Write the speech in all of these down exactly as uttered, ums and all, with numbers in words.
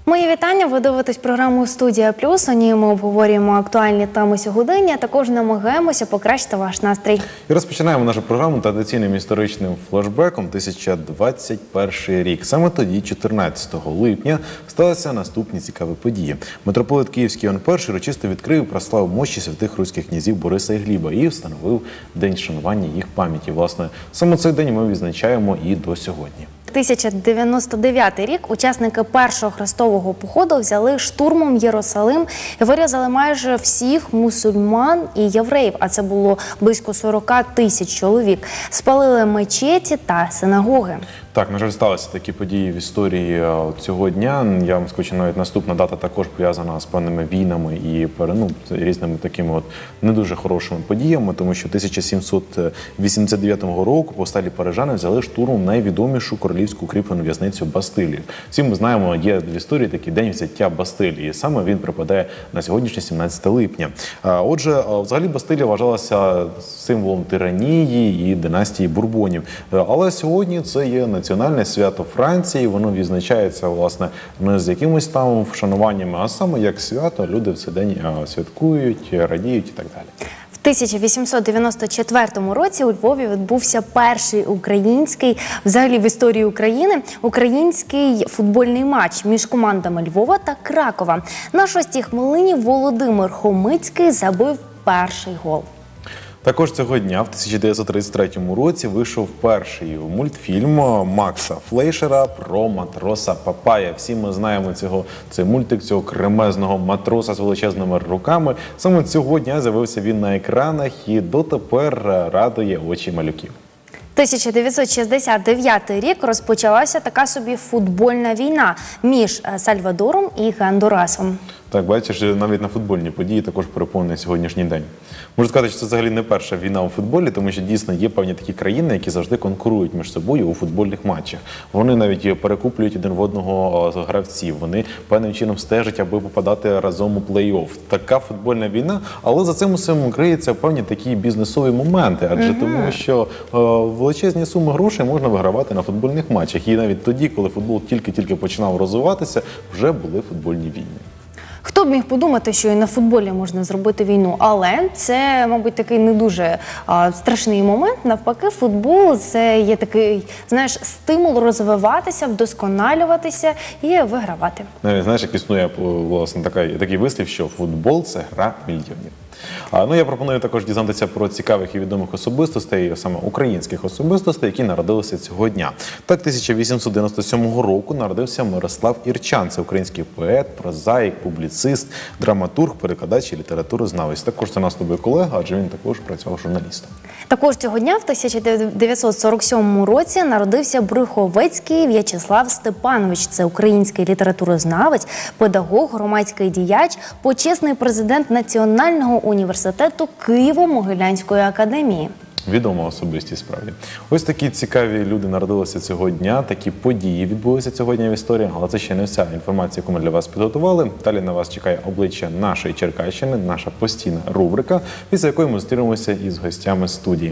Мої вітання. Ви дивитесь програму «Студія Плюс». У ній ми обговорюємо актуальні теми сьогодення, а також намагаємося покращити ваш настрій. І розпочинаємо нашу програму традиційним історичним флешбеком тисяча двадцять перший рік. Саме тоді, чотирнадцятого липня, сталися наступні цікаві події. Митрополит Київський Іван Перший урочисто відкрив і прославив мощі святих руських князів Бориса і Гліба і встановив день шанування їх пам'яті. Власне, саме цей день ми відзначаємо і до сьогодні. тисяча дев'ятсот дев'яносто дев'ятий рік учасники першого хрестового походу взяли штурмом Єрусалим і вирізали майже всіх мусульман і євреїв, а це було близько сорока тисяч чоловік. Спалили мечеті та синагоги. Так, на жаль, сталися такі події в історії цього дня. Я вам скажу, навіть наступна дата також пов'язана з певними війнами і ну, різними такими от не дуже хорошими подіями, тому що тисяча сімсот вісімдесят дев'ятого року повсталі парижани взяли штурмом найвідомішу королівську укріплену в'язницю Бастилію. Всі ми знаємо, є в історії такий день взяття Бастилії, і саме він припадає на сьогоднішнє сімнадцяте липня. Отже, взагалі Бастилія вважалася символом тиранії і династії Бурбонів, але сьогодні це є національне свято Франції, воно відзначається, власне, не з якимось там вшануваннями, а саме як свято, люди в цей день святкують, радіють і так далі. В тисяча вісімсот дев'яносто четвертому році у Львові відбувся перший український, взагалі в історії України, український футбольний матч між командами Львова та Кракова. На шостій хвилині Володимир Хомицький забив перший гол. Також цього дня, в тисяча дев'ятсот тридцять третьому році, вийшов перший мультфільм Макса Флейшера про матроса Папая. Всі ми знаємо цього, цей мультик, цього кремезного матроса з величезними руками. Саме цього дня з'явився він на екранах і дотепер радує очі малюків. тисяча дев'ятсот шістдесят дев'ятий рік розпочалася така собі футбольна війна між Сальвадором і Гондурасом. Так, бачиш, навіть на футбольні події також переповнений сьогоднішній день. Можу сказати, що це взагалі не перша війна у футболі, тому що дійсно є певні такі країни, які завжди конкурують між собою у футбольних матчах. Вони навіть перекуплюють один в одного гравців, вони певним чином стежать, аби попадати разом у плей-офф. Така футбольна війна, але за цим усім криються певні такі бізнесові моменти, адже mm-hmm. тому що е, величезні суми грошей можна вигравати на футбольних матчах. І навіть тоді, коли футбол тільки-тільки починав розвиватися, вже були футбольні війни. Хто б міг подумати, що і на футболі можна зробити війну, але це, мабуть, такий не дуже а, страшний момент. Навпаки, футбол – це є такий, знаєш, стимул розвиватися, вдосконалюватися і вигравати. Навіть, знаєш, як існує, власне, такий, такий вислів, що футбол – це гра мільйонів. А, ну, я пропоную також дізнатися про цікавих і відомих особистостей, саме українських особистостей, які народилися цього дня. Так, тисяча вісімсот дев'яносто сьомого року народився Мирослав Ірчан. Це український поет, прозаїк, публіцист, драматург, перекладач і літературознавець. Також це наш з тобою колега, адже він також працював журналістом. Також цього дня в тисяча дев'ятсот сорок сьомому році народився Брюховецький В'ячеслав Степанович. Це український літературознавець, педагог, громадський діяч, почесний президент Національного університету Києво-Могилянської академії. Відома особистість, справді. Ось такі цікаві люди народилися цього дня, такі події відбулися цього дня в історії, але це ще не вся інформація, яку ми для вас підготували. Далі на вас чекає обличчя нашої Черкащини, наша постійна рубрика, після якої ми зустрінемося із гостями студії.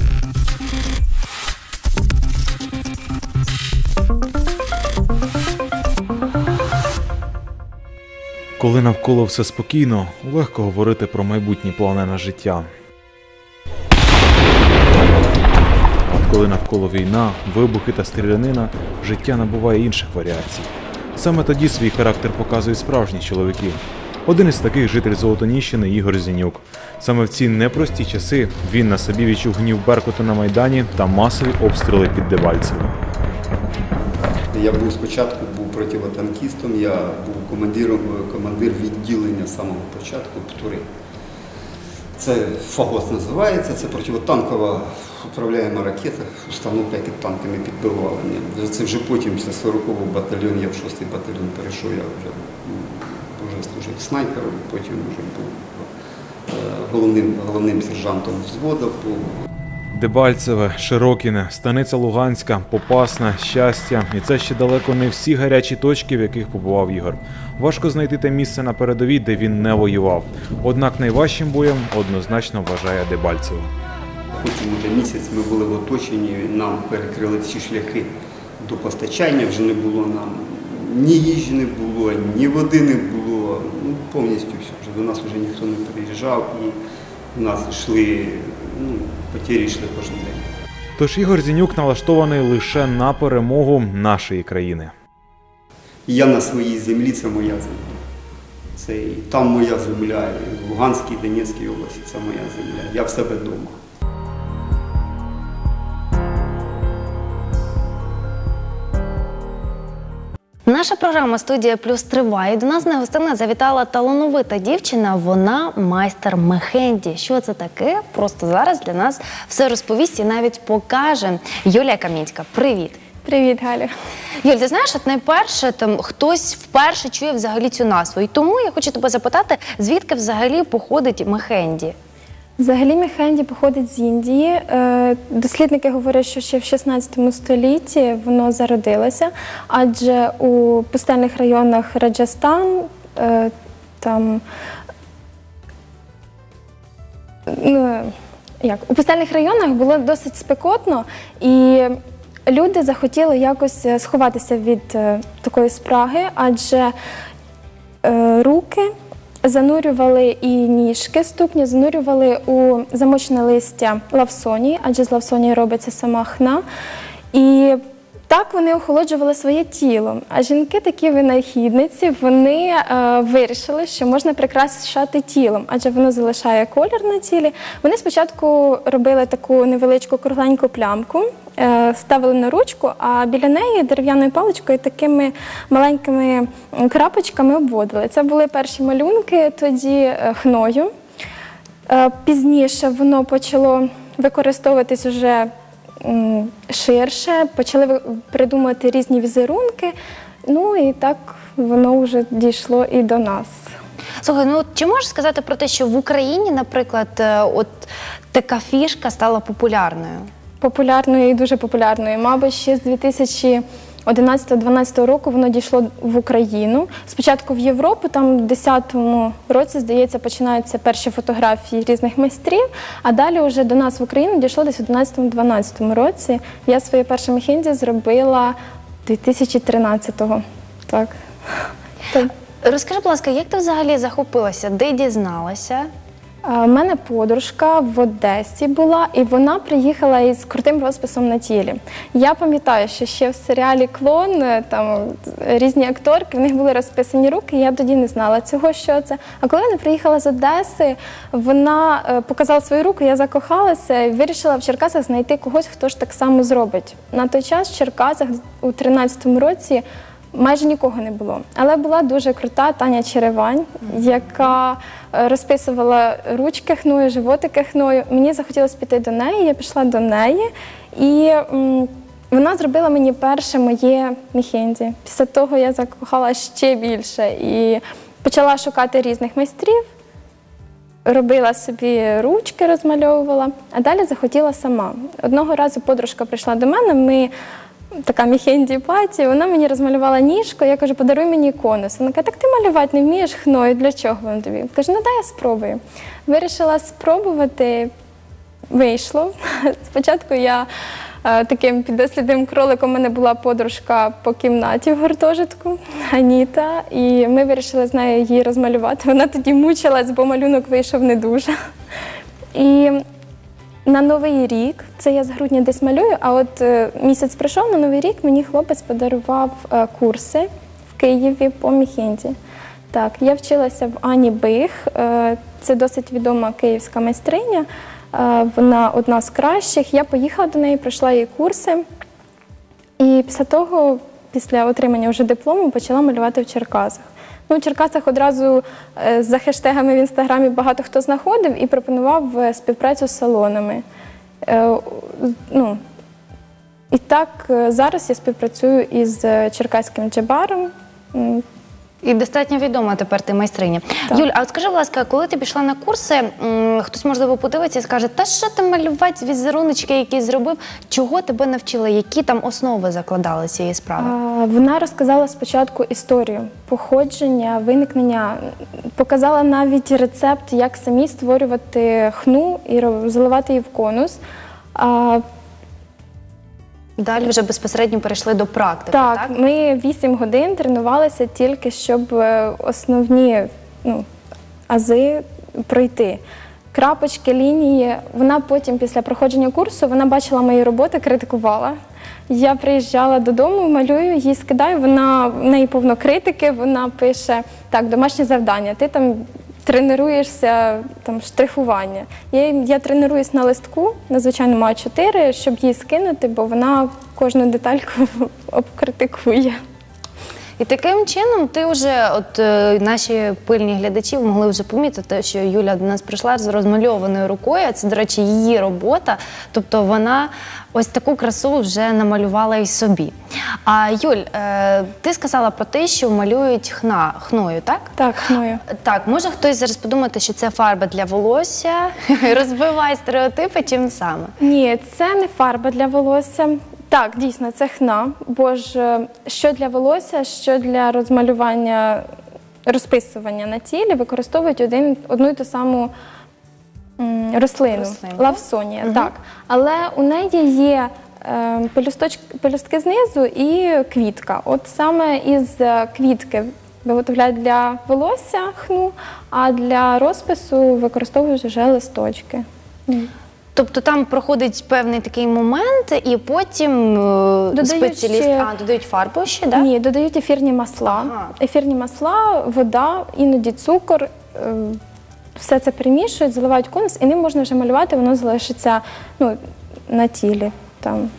Коли навколо все спокійно, легко говорити про майбутні плани на життя. А коли навколо війна, вибухи та стрілянина, життя набуває інших варіацій. Саме тоді свій характер показують справжні чоловіки. Один із таких – житель Золотоніщини Ігор Зінюк. Саме в ці непрості часи він на собі відчув гнів Беркуту на Майдані та масові обстріли під Дебальцевим. Я був спочатку був противотанкістом, я був командиром, командир відділення з самого початку ПТУРи. Це ФАГОС називається, це противотанкова управляєма ракета, установка, яка танками підбивала. Це вже потім, після сорокового батальйону, я в шостий батальйон перейшов, я вже, вже служив снайпером, потім вже був головним, головним сержантом взводу. Дебальцеве, Широкіне, Станиця Луганська, Попасна, Щастя. І це ще далеко не всі гарячі точки, в яких побував Ігор. Важко знайти те місце на передовій, де він не воював. Однак найважчим боєм однозначно вважає Дебальцеве. Потім вже місяць ми були в оточенні, нам перекрили всі шляхи до постачання, вже не було нам ні їжі не було, ні води не було, ну, повністю все. Вже до нас вже ніхто не приїжджав і у нас йшли, ну, потері йшли кожен день. Тож Ігор Зінюк налаштований лише на перемогу нашої країни. Я на своїй землі, це моя земля. Це і там моя земля, і в Луганській, Донецькій області це моя земля. Я в себе вдома. Наша програма «Студія Плюс» триває. До нас на гостину завітала талановита дівчина. Вона майстер мехенді. Що це таке? Просто зараз для нас все розповість і навіть покаже. Юлія Камінська, привіт! Привіт, Галю. Юль, ти знаєш, от найперше, там, хтось вперше чує взагалі цю назву. І тому я хочу тебе запитати, звідки взагалі походить мехенді? Взагалі мехенді походить з Індії. Е, Дослідники говорять, що ще в шістнадцятому столітті воно зародилося, адже у пустельних районах Раджастан, е, там, ну, як, у пустельних районах було досить спекотно, і люди захотіли якось сховатися від е, такої спраги, адже е, руки занурювали і ніжки, ступні занурювали у замочене листя лавсонії, адже з лавсонії робиться сама хна. І так вони охолоджували своє тіло. А жінки, такі винахідниці, вони е, вирішили, що можна прикрашати тілом, адже воно залишає колір на тілі. Вони спочатку робили таку невеличку кругленьку плямку, е, ставили на ручку, а біля неї дерев'яною паличкою такими маленькими крапочками обводили. Це були перші малюнки тоді е, хною. Е, пізніше воно почало використовуватись уже ширше, почали придумувати різні візерунки, ну і так воно вже дійшло і до нас. Слухай, ну чи можеш сказати про те, що в Україні, наприклад, от така фішка стала популярною? Популярною і дуже популярною. Мабуть, ще з дві тисячі одинадцятого-дванадцятого року воно дійшло в Україну. Спочатку в Європу, там в десятому році, здається, починаються перші фотографії різних майстрів, а далі вже до нас в Україну дійшло десь в одинадцятому-дванадцятому році. Я своє перше мехенді зробила дві тисячі тринадцятого. Так. Так. Розкажи, будь ласка, як ти взагалі захопилася, де дізналася? У мене подружка в Одесі була, і вона приїхала із крутим розписом на тілі. Я пам'ятаю, що ще в серіалі «Клон» там різні акторки, в них були розписані руки, я тоді не знала цього, що це. А коли вона приїхала з Одеси, вона показала свою руку, я закохалася і вирішила в Черкасах знайти когось, хто ж так само зробить. На той час в Черкасах у тринадцятому році майже нікого не було. Але була дуже крута Таня Черевань, яка розписувала ручки хною, животики хною. Мені захотілося піти до неї, я пішла до неї, і м, вона зробила мені перше моє мехенді. Після того я закохала ще більше і почала шукати різних майстрів, робила собі ручки, розмальовувала, а далі захотіла сама. Одного разу подружка прийшла до мене, ми така мехенді-паті, вона мені розмалювала ніжку, я кажу, подаруй мені конус. Вона каже, так ти малювати не вмієш хною, для чого воно тобі? Кажу, ну дай я спробую. Вирішила спробувати, вийшло. Спочатку я е, таким піддослідним кроликом, у мене була подружка по кімнаті в гуртожитку, Аніта, і ми вирішили з нею її розмалювати. Вона тоді мучилась, бо малюнок вийшов не дуже. І на Новий рік, це я з грудня десь малюю, а от е, місяць пройшов, на Новий рік мені хлопець подарував е, курси в Києві по мехенді. Так, я вчилася в Ані Бих, е, це досить відома київська майстриня, е, вона одна з кращих. Я поїхала до неї, пройшла її курси, і після того, після отримання вже диплому, почала малювати в Черкасах. Ну, в Черкасах одразу е, за хештегами в Інстаграмі багато хто знаходив і пропонував е, співпрацю з салонами. Е, ну, і так, е, зараз я співпрацюю із е, черкаським джебаром. М, І достатньо відома тепер ти майстриня. Так. Юль, а от скажи, будь ласка, коли ти пішла на курси, м, хтось, можливо, подивиться і скаже, та що ти малювати, візеруночки якісь зробив, чого тебе навчили, які там основи закладали цієї справи? А, Вона розказала спочатку історію походження, виникнення, показала навіть рецепт, як самі створювати хну і ро- заливати її в конус. А, Далі вже безпосередньо перейшли до практики, Так, так? ми вісім годин тренувалися тільки, щоб е, основні ну, ази пройти. Крапочки, лінії. Вона потім, після проходження курсу, вона бачила мої роботи, критикувала. Я приїжджала додому, малюю, їй скидаю, вона, в неї повно критики, вона пише, так, домашнє завдання, ти там тренуєшся, там, штрихування. Я, я тренуюсь на листку, на звичайному А чотири, щоб її скинути, бо вона кожну детальку обкритикує. І таким чином ти вже, от е, наші пильні глядачі могли вже помітити, що Юля до нас прийшла з розмальованою рукою. Це, до речі, її робота. Тобто вона ось таку красу вже намалювала і собі. А Юль, е, ти сказала про те, що малюють хна, хною, так? Так, хною. Так, може хтось зараз подумати, що це фарба для волосся. Розбивай стереотипи, чим саме? Ні, це не фарба для волосся. Так, дійсно, це хна, бо ж е, що для волосся, що для розмалювання, розписування на тілі використовують один, одну і ту саму м, рослину, Рослинку. лавсонія. Так. Але у неї є е, пелюсточ- пелюстки знизу і квітка. От саме із е, квітки виготовляють для волосся хну, а для розпису використовують вже листочки. Тобто там проходить певний такий момент, і потім е, Додають спеціаліст ще- а, додають фарбу ще, так? Ні, додають ефірні масла. Ага. Ефірні масла, вода, іноді цукор. е, Все це перемішують, заливають конус, і ним можна вже малювати, воно залишиться ну, на тілі. Там.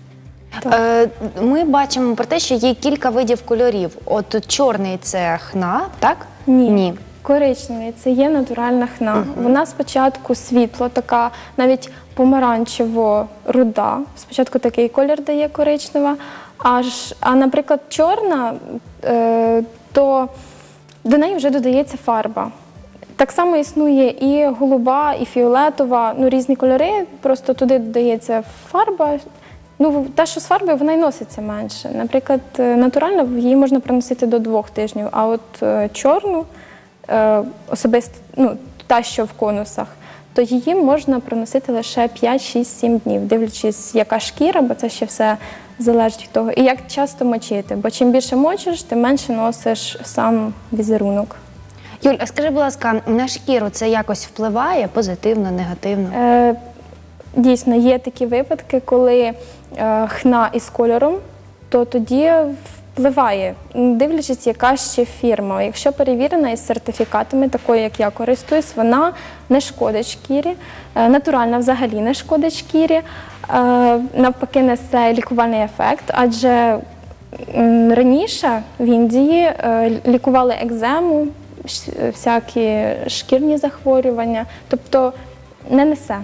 Е, Ми бачимо про те, що є кілька видів кольорів. От чорний – це хна, так? Ні. Ні. Коричневий це є натуральна хна. Вона спочатку світло, така навіть помаранчево-руда. Спочатку такий колір дає коричнева. Аж, а, наприклад, чорна, е, то до неї вже додається фарба. Так само існує і голуба, і фіолетова, ну різні кольори, просто туди додається фарба. Ну, та, що з фарбою, вона й носиться менше. Наприклад, натурально її можна проносити до двох тижнів, а от е, чорну, е, особисто, ну, та, що в конусах, то її можна проносити лише п'ять, шість, сім днів, дивлячись, яка шкіра, бо це ще все залежить від того. І як часто мочити, бо чим більше мочиш, тим менше носиш сам візерунок. Юль, а скажи, будь ласка, на шкіру це якось впливає позитивно, негативно? Е, Дійсно, є такі випадки, коли е, хна із кольором, то тоді впливає, дивлячись, яка ще фірма. Якщо перевірена із сертифікатами, такою, як я користуюсь, вона не шкодить шкірі, е, натуральна взагалі не шкодить шкірі, е, навпаки несе лікувальний ефект, адже м, раніше в Індії е, лікували екзему, ш- всякі шкірні захворювання, тобто не несе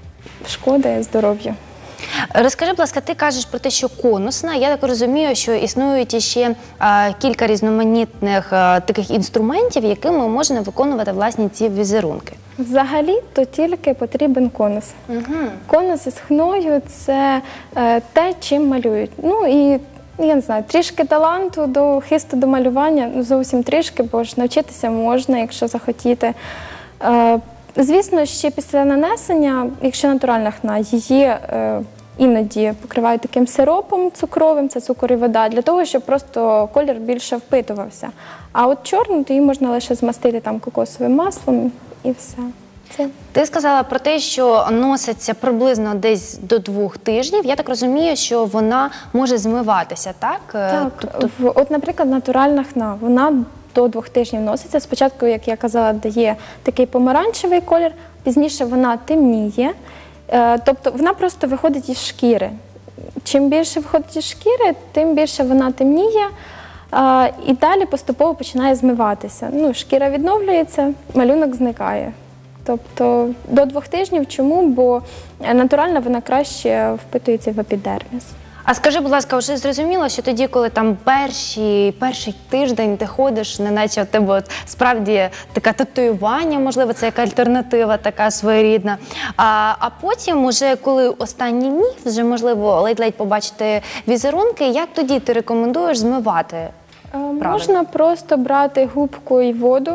шкоди здоров'ю. Розкажи, будь ласка, ти кажеш про те, що конусна. Я так розумію, що існують іще а, кілька різноманітних а, таких інструментів, якими можна виконувати власні ці візерунки. Взагалі, то тільки потрібен конус. Угу. Конус із хною – це е, те, чим малюють. Ну і, я не знаю, трішки таланту, до хисту до малювання, ну зовсім трішки, бо ж навчитися можна, якщо захотіти. Е, звісно, ще після нанесення, якщо натуральна хна, її е, іноді покривають таким сиропом цукровим, це цукор і вода, для того, щоб просто колір більше впитувався. А от чорну, то її можна лише змастити там кокосовим маслом і все. Це. Ти сказала про те, що носиться приблизно десь до двох тижнів. Я так розумію, що вона може змиватися, так? Так, Тобто, в- от, наприклад, натуральна хна, вона до двох тижнів носиться. Спочатку, як я казала, дає такий помаранчевий колір, пізніше вона темніє. Е, Тобто вона просто виходить із шкіри. Чим більше виходить із шкіри, тим більше вона темніє. е, І далі поступово починає змиватися. Ну, шкіра відновлюється, малюнок зникає. Тобто до двох тижнів. Чому? Бо натуральна вона краще впитується в епідерміс. а скажи, будь ласка, вже зрозуміло, що тоді, коли там перші, перший тиждень ти ходиш, неначе в тебе от справді таке татуювання, можливо, це як альтернатива така своєрідна. А, а потім, уже коли останні дні, вже можливо ледь-ледь побачити візерунки, як тоді ти рекомендуєш змивати? Е, Можна просто брати губку і воду,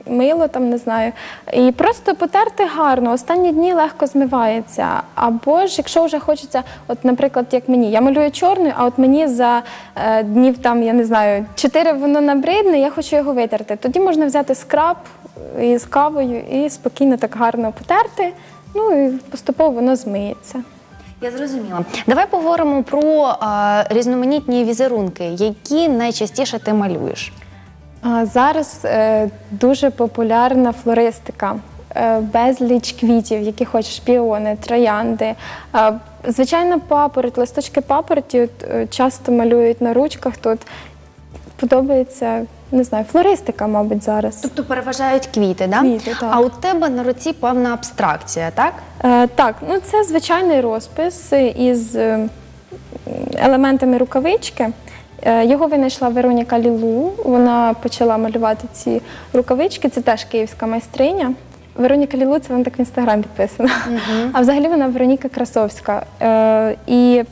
мило, там, не знаю. І просто потерти гарно, останні дні легко змивається. Або ж, якщо вже хочеться, от, наприклад, як мені, я малюю чорною, а от мені за е, днів, там, я не знаю, чотири воно набридне, я хочу його витерти. Тоді можна взяти скраб із кавою і спокійно так гарно потерти, ну і поступово воно змиється. Я зрозуміла. Давай поговоримо про а, різноманітні візерунки, які найчастіше ти малюєш. А зараз е, дуже популярна флористика, е, безліч квітів, які хочеш, піони, троянди. Е, звичайно, папороть, листочки папороті от, е, часто малюють на ручках тут. Подобається, не знаю, флористика, мабуть, зараз. Тобто переважають квіти, да? Квіти, так. А у тебе на руці певна абстракція, так? Е, так, ну це звичайний розпис із е, елементами рукавички. Е, його винайшла Вероніка Лілу. Вона почала малювати ці рукавички. Це теж київська майстриня. Вероніка Лілу, це вона так в інстаграм підписана. Uh-huh. А взагалі вона Вероніка Красовська. Е, і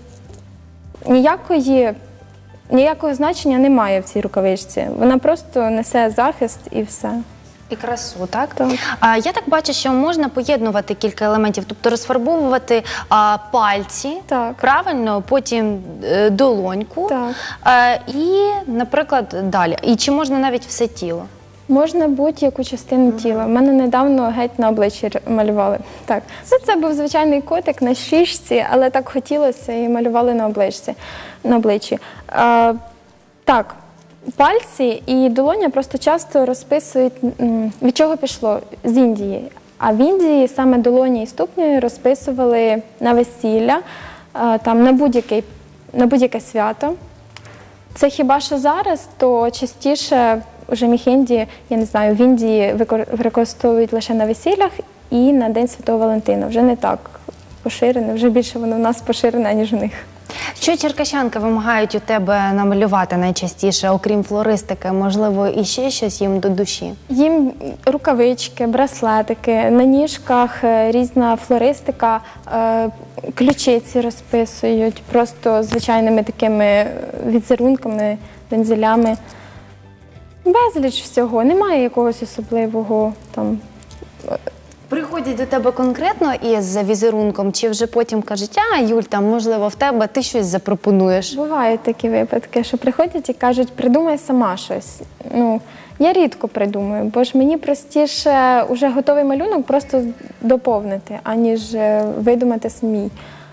ніякої, ніякого значення немає в цій рукавичці. Вона просто несе захист і все. І красу, так? Так. А, я так бачу, що можна поєднувати кілька елементів, тобто розфарбовувати а, пальці, Так. правильно, потім е, долоньку Так. е, і, наприклад, далі. І чи можна навіть все тіло? Можна будь-яку частину тіла. У мене недавно геть на обличчі р- малювали. Так. Ну, це був звичайний котик на щічці, але так хотілося і малювали на обличчі. На обличчі. А, так, пальці і долоня просто часто розписують, м, від чого пішло? З Індії. А в Індії саме долоні і ступні розписували на весілля, а, там, на будь-яке, на будь-яке свято. Це хіба що зараз, то частіше вже міхенді, я не знаю, в Індії викор- використовують лише на весіллях і на День Святого Валентина. Вже не так поширене, вже більше воно в нас поширене, ніж у них. Що черкащанки вимагають у тебе намалювати найчастіше, окрім флористики, можливо, і ще щось їм до душі? Їм рукавички, браслетики, на ніжках е, різна флористика, е, ключиці розписують просто звичайними такими візерунками, вензелями. Безліч всього, немає якогось особливого там. Приходять до тебе конкретно із візерунком, чи вже потім кажуть, а, Юль, там, можливо, в тебе ти щось запропонуєш? Бувають такі випадки, що приходять і кажуть, придумай сама щось. Ну, я рідко придумую, бо ж мені простіше уже готовий малюнок просто доповнити, аніж е, видумати самій.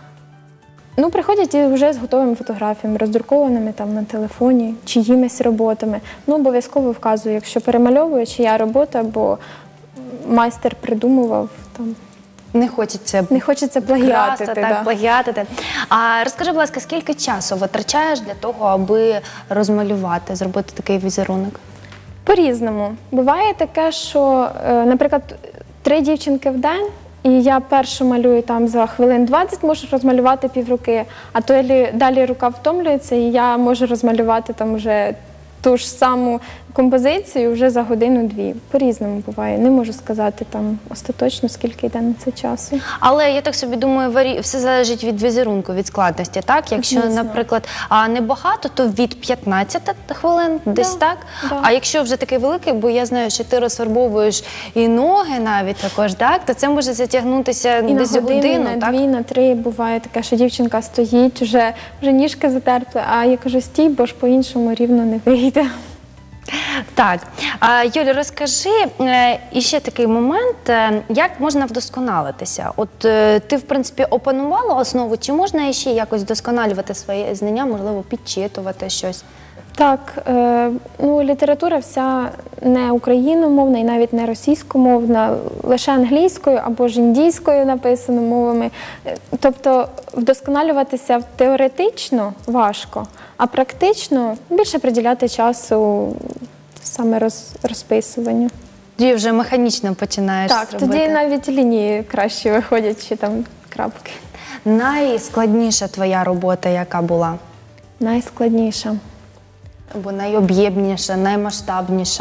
Ну, приходять і вже з готовими фотографіями, роздрукованими там на телефоні, чиїмись роботами. Ну, обов'язково вказую, якщо перемальовую, чия робота, бо майстер придумував там. Не хочеться Не хочеться плагіатити. красти, да. так, плагіатити. А розкажи, будь ласка, скільки часу витрачаєш для того, аби розмалювати, зробити такий візерунок? По-різному. Буває таке, що, е, наприклад, три дівчинки в день, і я першу малюю там за хвилин двадцять, можу розмалювати півруки, а то лі- далі рука втомлюється, і я можу розмалювати там вже ту ж саму композицію вже за годину-дві. По-різному буває. Не можу сказати там остаточно, скільки йде на це часу. Але я так собі думаю, варі... все залежить від візерунку, від складності, так? Якщо, Звісно. наприклад, а небагато, то від п'ятнадцяти хвилин, десь Да, так? да. А якщо вже такий великий, бо я знаю, що ти розфарбовуєш і ноги навіть також, так? То це може затягнутися І десь на у годину, годину, і на так? дві, на три буває таке, що дівчинка стоїть, вже, вже ніжки затерпли, а я кажу, стій, бо ж по-іншому рівно не вийде. Так. А, Юлі, розкажи е, іще такий момент, е, як можна вдосконалитися? От е, ти, в принципі, опанувала основу, чи можна ще якось вдосконалювати свої знання, можливо, підчитувати щось? Так, е, ну, література вся не україномовна і навіть не російськомовна, лише англійською або ж індійською написано мовами. Е, Тобто вдосконалюватися теоретично важко, а практично більше приділяти часу саме роз, розписуванню. Тоді вже механічно починаєш Так, робити. тоді навіть лінії краще виходять, чи там крапки. Найскладніша твоя робота, яка була? Найскладніша. Або найоб'ємніша, наймасштабніша?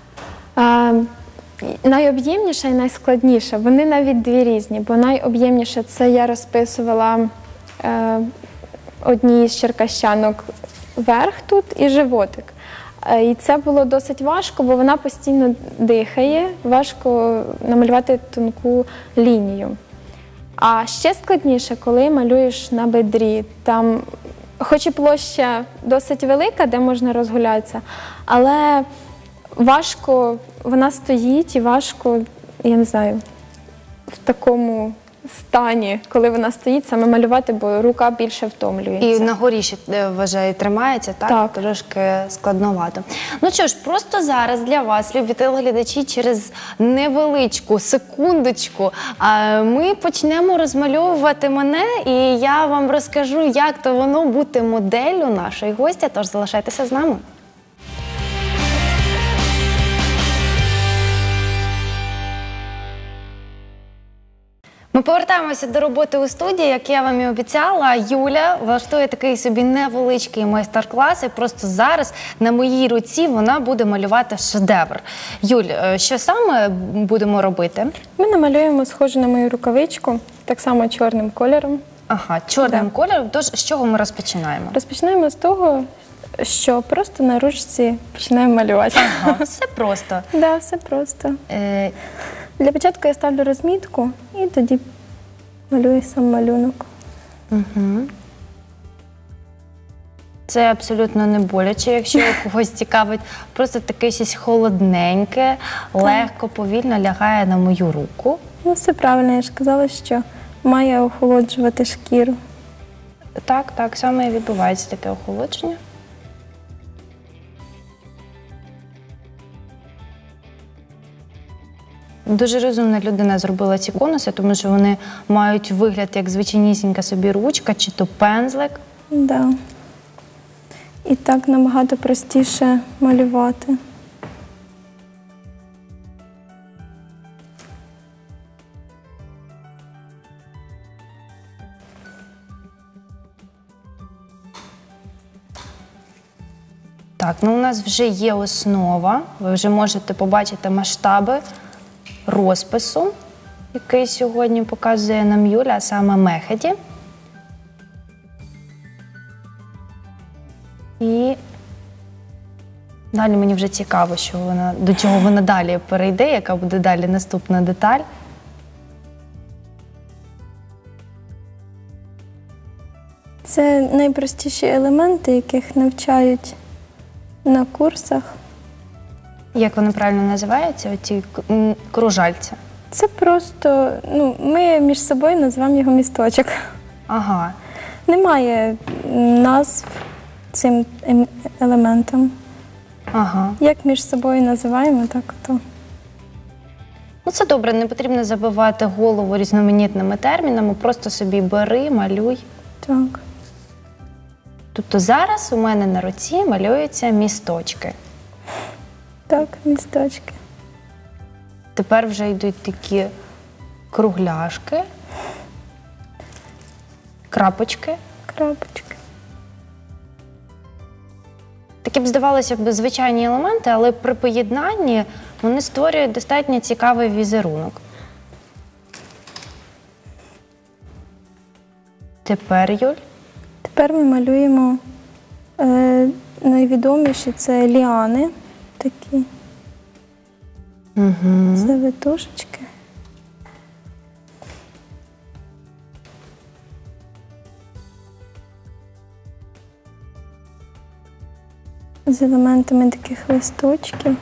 Е, Найоб'ємніша і найскладніша. Вони навіть дві різні, бо найоб'ємніше це я розписувала е, одній з черкащанок верх тут і животик. Е, І це було досить важко, бо вона постійно дихає, важко намалювати тонку лінію. А ще складніше, коли малюєш на бедрі. Там, хоч і площа досить велика, де можна розгулятися, але важко, вона стоїть і важко, я не знаю, в такому стані, коли вона стоїть, саме малювати, бо рука більше втомлюється. І на горі ще, е, вважаю, тримається, так? Так. Трошки складновато. Ну що ж, просто зараз для вас, любі телеглядачі, через невеличку секундочку а, ми почнемо розмальовувати мене, і я вам розкажу, як то воно бути моделлю нашої гостя, тож залишайтеся з нами. Ми повертаємося до роботи у студії, як я вам і обіцяла. Юля влаштує такий собі невеличкий майстер-клас, і просто зараз на моїй руці вона буде малювати шедевр. Юль, е, що саме будемо робити? Ми намалюємо схожу на мою рукавичку, так само чорним кольором. Ага, чорним Да. кольором. Тож, з чого ми розпочинаємо? Розпочинаємо з того, що просто на ручці починаємо малювати. Ага, все просто. Да, все просто. Е, Для початку я ставлю розмітку і тоді малюю сам малюнок. Це абсолютно не боляче, якщо когось цікавить. Просто таке щось холодненьке, легко, повільно лягає на мою руку. Ну, все правильно, я ж казала, що має охолоджувати шкіру. Так, так, саме і відбувається таке охолодження. Дуже розумна людина зробила ці конуси, тому що вони мають вигляд як звичайнісінька собі ручка чи то пензлик. Да. І так набагато простіше малювати. Так, ну у нас вже є основа, ви вже можете побачити масштаби розпису, який сьогодні показує нам Юля, а саме Мехеді. І далі мені вже цікаво, що вона, до чого вона далі перейде, яка буде далі наступна деталь. Це найпростіші елементи, яких навчають на курсах. Як вони правильно називаються? Оці к- м, кружальця. Це просто, ну, ми між собою називаємо його місточок. Ага. Немає назв цим ем- елементам. Ага. Як між собою називаємо, так то. Ну це добре, не потрібно забивати голову різноманітними термінами, просто собі бери, малюй. Так. Тобто зараз у мене на руці малюються місточки. Так, місточки. Тепер вже йдуть такі кругляшки, крапочки. Крапочки. Такі б здавалося б звичайні елементи, але при поєднанні вони створюють достатньо цікавий візерунок. Тепер, Юль. Тепер ми малюємо е, найвідоміші це ліани такі. Угу. Завитушечки. З елементами таких листочків.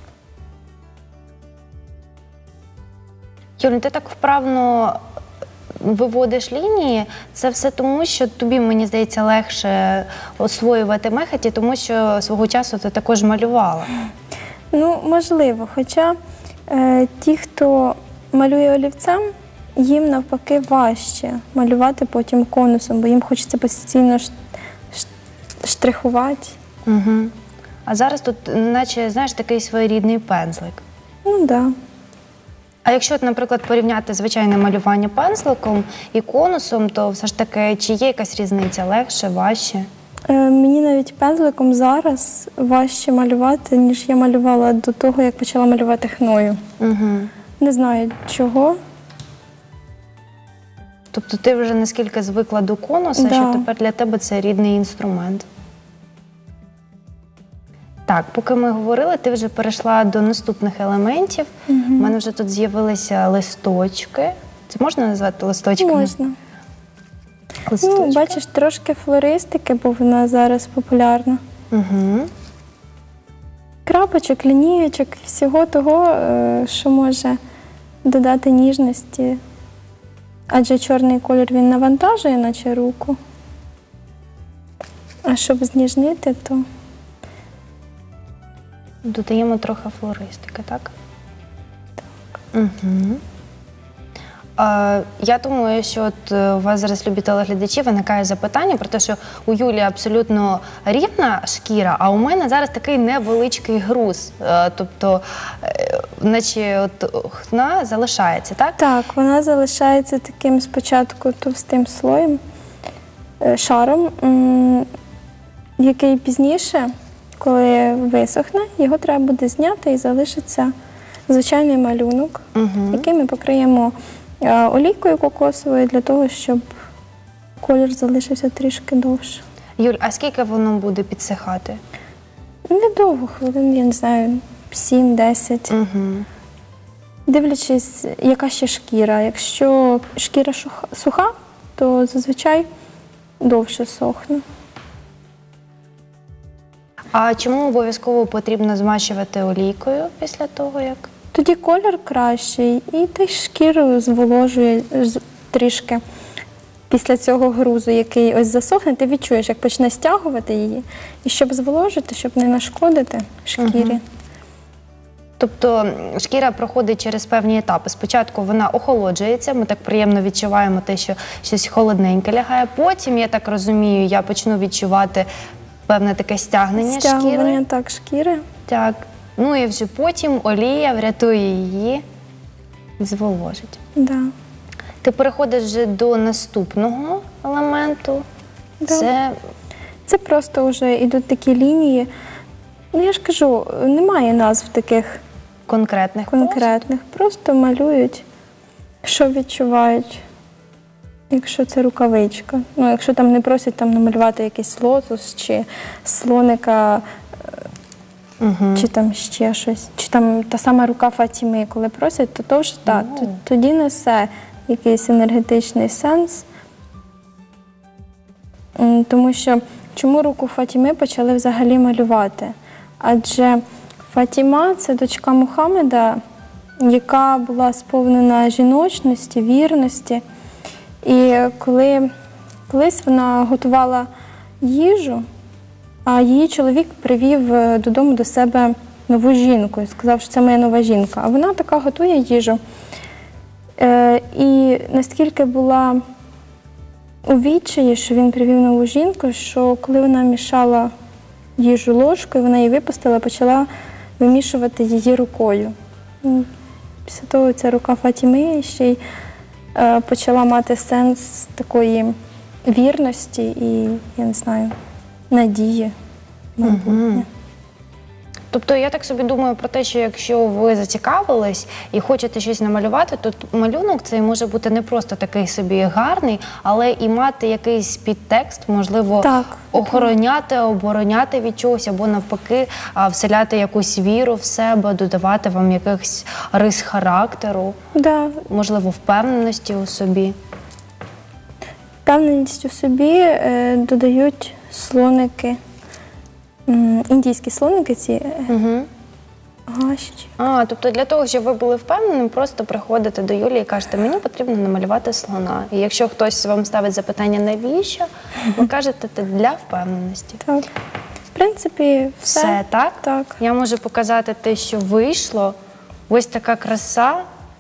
Юль, ти так вправно виводиш лінії, це все тому, що тобі, мені здається, легше освоювати Мехеді, тому що свого часу ти також малювала. Ну, можливо, хоча е, ті, хто малює олівцем, їм навпаки важче малювати потім конусом, бо їм хочеться постійно ш- ш- штрихувати. Угу. А зараз тут, наче, знаєш, такий своєрідний пензлик. Ну, так. Да. А якщо, наприклад, порівняти звичайне малювання пензликом і конусом, то все ж таки, чи є якась різниця? Легше, важче? Е, мені навіть пензликом зараз важче малювати, ніж я малювала до того, як почала малювати хною. Угу. Не знаю чого. Тобто ти вже наскільки звикла до конуса, Да. що тепер для тебе це рідний інструмент. Так, поки ми говорили, ти вже перейшла до наступних елементів. У мене вже тут з'явилися листочки. Це можна назвати листочками? Можна. Листочки. Ну, бачиш, трошки флористики, бо вона зараз популярна. Угу. Крапочок, лінієчок, всього того, е, що може додати ніжності. Адже чорний колір, він навантажує наче руку. А щоб зніжнити, то Додаємо трохи флористики, так? Так. Угу. А, я думаю, що от е, у вас зараз, любі телеглядачі, виникає запитання про те, що у Юлі абсолютно рівна шкіра, а у мене зараз такий невеличкий груз. Е, тобто, е, наче от хна залишається, так? так, вона залишається таким спочатку товстим слоєм, е, шаром, м, який пізніше, коли висохне, його треба буде зняти і залишиться звичайний малюнок, Угу. який ми покриємо е, олійкою кокосовою для того, щоб колір залишився трішки довше. Юль, а скільки воно буде підсихати? Недовго, хвилин, я не знаю, сім-десять. Угу. Дивлячись, яка ще шкіра. Якщо шкіра шуха- суха, то зазвичай довше сохне. А чому обов'язково потрібно змащувати олійкою після того, як? Тоді колір кращий, і та й шкіру зволожує з- трішки. Після цього грузу, який ось засохне, ти відчуєш, як почне стягувати її. І щоб зволожити, щоб не нашкодити шкірі. Мгм. Тобто шкіра проходить через певні етапи. Спочатку вона охолоджується, ми так приємно відчуваємо те, що щось холодненьке лягає. Потім, я так розумію, я почну відчувати певне таке стягнення, Стягування шкіри. так шкіри. Так. Ну і вже потім олія врятує її і зволожить. Да. Ти переходиш вже до наступного елементу. Да. Це Це просто вже йдуть такі лінії. Ну, я ж кажу, немає назв таких конкретних конкретних. Просто малюють, що відчувають, якщо це рукавичка. Ну, якщо там не просять там намалювати якийсь лотос, чи слоника, Угу. чи там ще щось, чи там та сама рука Фатіми, коли просять, то то вже так, Ну. то- тоді несе якийсь енергетичний сенс. М, Тому що чому руку Фатіми почали взагалі малювати? Адже Фатіма – це дочка Мухаммеда, яка була сповнена жіночності, вірності. І коли колись вона готувала їжу, а її чоловік привів е, додому до себе нову жінку і сказав, що це моя нова жінка. А вона така готує їжу. Е, і наскільки була у відчаї, що він привів нову жінку, що коли вона мішала їжу ложкою, вона її випустила, почала вимішувати її рукою. М, Після того ця рука Фатіми ще й е, почала мати сенс такої вірності і, я не знаю, надії. майбутнє. Тобто я так собі думаю про те, що якщо ви зацікавились і хочете щось намалювати, то малюнок цей може бути не просто такий собі гарний, але і мати якийсь підтекст, можливо, Так. охороняти, обороняти від чогось, або навпаки а, вселяти якусь віру в себе, додавати вам якихось рис характеру, Да, можливо, впевненості у собі. впевненість у собі е, додають слоники, м, індійські слоники, ці е, Угу. гащі. А, тобто для того, щоб ви були впевненим, просто приходите до Юлії і кажете, мені потрібно намалювати слона. І якщо хтось вам ставить запитання, навіщо, ви кажете, це для впевненості. Так. В принципі, все. Все, так? Так. Я можу показати те, що вийшло. Ось така краса.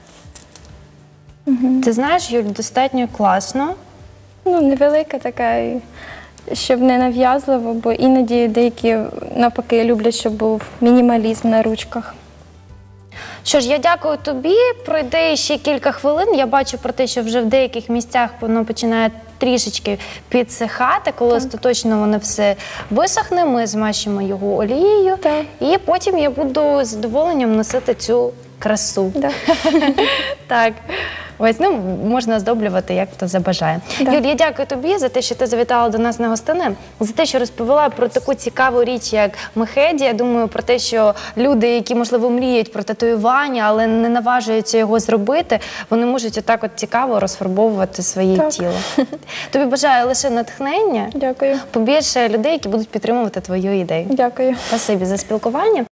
Угу. Ти знаєш, Юль, достатньо класно. Ну, невелика така, і щоб не нав'язливо, бо іноді деякі навпаки люблять, щоб був мінімалізм на ручках. Що ж, я дякую тобі. Пройде ще кілька хвилин. Я бачу про те, що вже в деяких місцях воно починає трішечки підсихати. Коли остаточно воно все висохне, ми змащимо його олією. Так. І потім я буду з задоволенням носити цю красу. Да. Так. Ось, ну, можна оздоблювати, як хто забажає. Да. Юль, я дякую тобі за те, що ти завітала до нас на гостини, за те, що розповіла про таку цікаву річ, як мехеді. Я думаю, про те, що люди, які, можливо, мріють про татуювання, але не наважуються його зробити, вони можуть отак от цікаво розфарбовувати своє Так. тіло. Тобі бажаю лише натхнення, Дякую. побільше людей, які будуть підтримувати твою ідею. Дякую. Спасибі за спілкування.